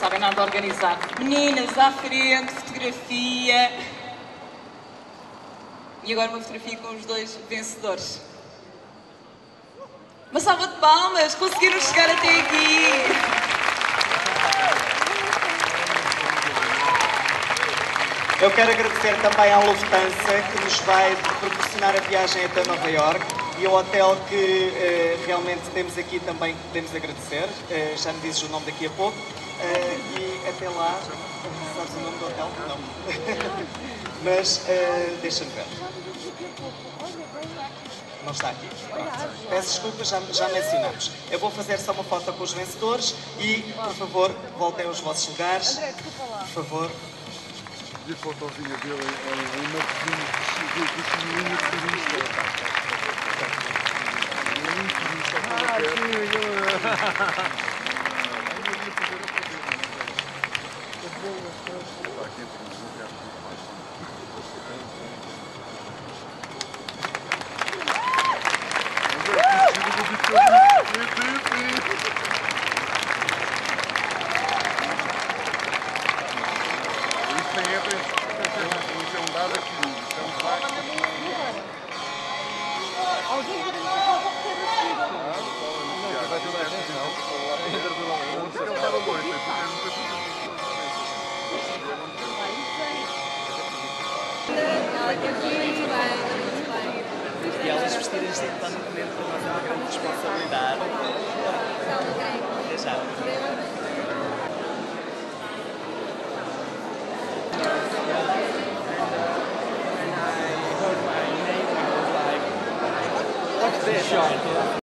sabem nada de organizar. Meninas, à frente, fotografia. E agora uma fotografia com os dois vencedores. Uma salva de palmas, conseguiram chegar até aqui. Eu quero agradecer também à Lufthansa, que nos vai proporcionar a viagem até Nova Iorque, e o hotel que realmente temos aqui também podemos agradecer. Já me dizes o nome daqui a pouco. E até lá, sabes o nome do hotel? Não. Mas deixa-me ver. Não está aqui. Peço desculpa, já mencionamos. Eu vou fazer só uma foto com os vencedores e, por favor, voltem aos vossos lugares. Por favor. De fotozinha dele em uma testemunha turista. E elas vestirem-se independentemente para nós é uma grande responsabilidade. Até já. What's this?